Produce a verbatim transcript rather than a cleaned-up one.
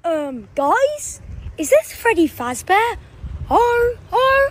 Um, guys, is this Freddy Fazbear? Arr, arr.